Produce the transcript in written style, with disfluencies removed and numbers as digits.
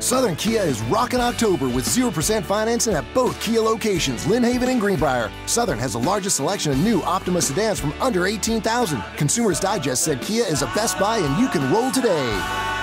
Southern Kia is rocking October with 0% financing at both Kia locations, Lynn Haven and Greenbrier. Southern has the largest selection of new Optima sedans from under $18,000. Consumers Digest said Kia is a best buy and you can roll today.